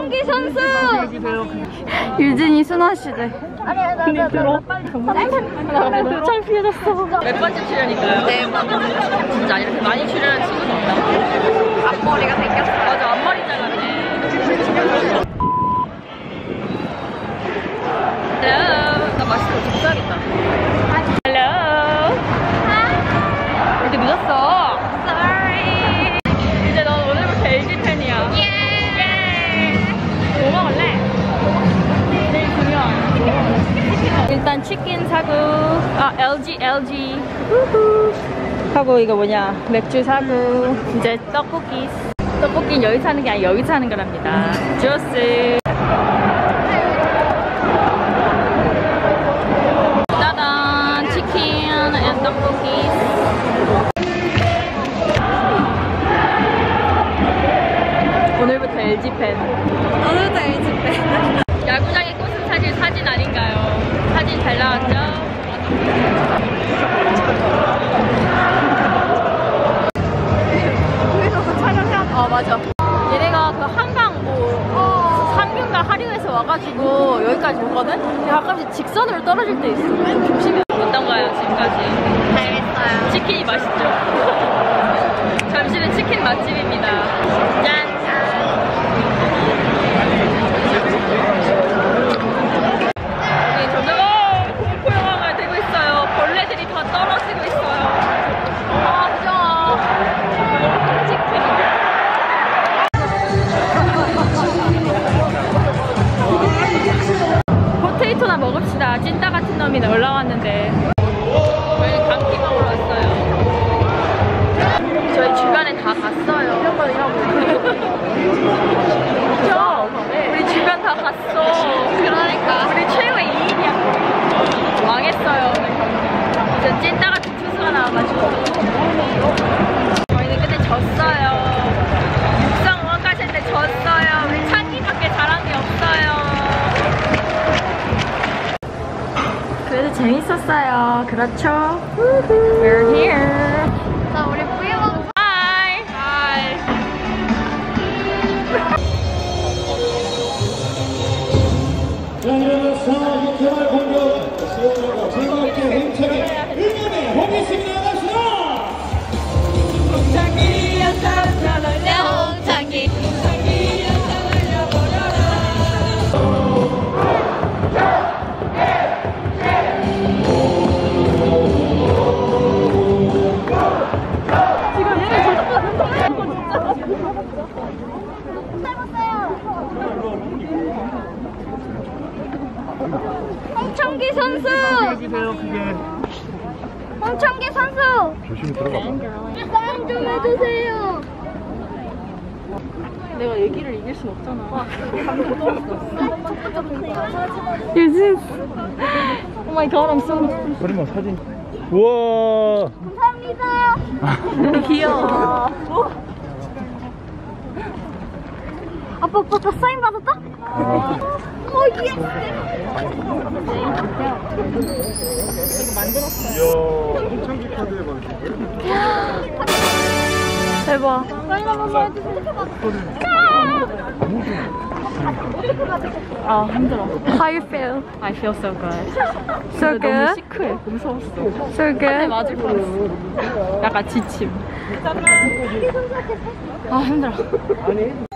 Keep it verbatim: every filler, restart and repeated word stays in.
홍청기 선수! 유진이 순화시대. 아니야, 나, 나, 나, 빨리 정말. 잘 피해졌어. 몇 번째 출연인가요? 네 번. 진짜 이렇게 많이 출연한 친구는 없나? 앞머리가 생겼어. 맞아, 앞머리 잘랐네. 헬로. 나 맛있는 거 접수하겠다. 헬로. 이렇게 늦었어. Sorry. 이제 넌 오늘부터 엘지 팬이야. 예. 예. 뭐 먹을래? 제일 중요한. 일단 치킨 사고, 아 엘지 엘지. 우후. 하고 이거 뭐냐 맥주 사고 이제 떡볶이. 떡볶이는 여기 사는 게 아니라 여기 사는 거랍니다. 주스. 짜잔 치킨 앤 떡볶이. 오늘부터 엘지 팬. 오늘도 엘지 팬. 야구장에 꽂은 사진 사진 아닌가요? 사진 잘 나왔죠? 거기서 촬영해야 어 맞아. 얘네가 그 한강 뭐 상류인가 하류에서 와가지고 여기까지 오거든? 근데 가끔씩 직선으로 떨어질 때 있어. 조심해. 어떤가요 지금까지? 재밌어요. 치킨이 맛있죠? 잠시는 치킨 맛집입니다. 짠! 여기 점점 공포 영화가 되고 있어요. 벌레들이 다 떨어지고 있어요. 아 무서워. 포테이토나 먹읍시다. 찐따 같은 놈이 올라왔는데 저희 감기 먹으러 왔어요. 저희 주변에 다 갔어요. 이런 거 이런 거. 그쵸? 우리 주변 다 갔어. 그러니까. 우리 최후의 이 인이야. 망했어요. 진짜 찐따 같은 투수가 나와가지고 저희는 그때 졌어요. 육상 오만까지 했는데 졌어요. 우리 창기밖에 잘한 게 없어요. 그래도 재밌었어요. 그렇죠? We're here. 자, 우리 브이로그. Hi. Hi. 자, 개발 공격 시원하고 즐겁게 힘차게 응원해 보겠습니다. 갑시다. 영창기. 홍청기 선수! 해주세요, 그게. 홍청기 선수! 조심히 들어가. 사인 좀 해주세요! 내가 얘기를 이길 순 없잖아. 유진! Oh my god, I'm so. 그러면 사진. 우와. 감사합니다! 귀여워. 아빠, 아빠, 나 사인 받았다? 아. 오, 예! 이야, 홍창기 카드에 받으신 거예요? 대박. 사인 한 번만 해주세요. 아 힘들어. How you feel? I feel so good. So 근데 너무 good? 시크해. 무서웠어. So 한 대 good? 맞을 뻔했어. 약간 지침. 아 힘들어.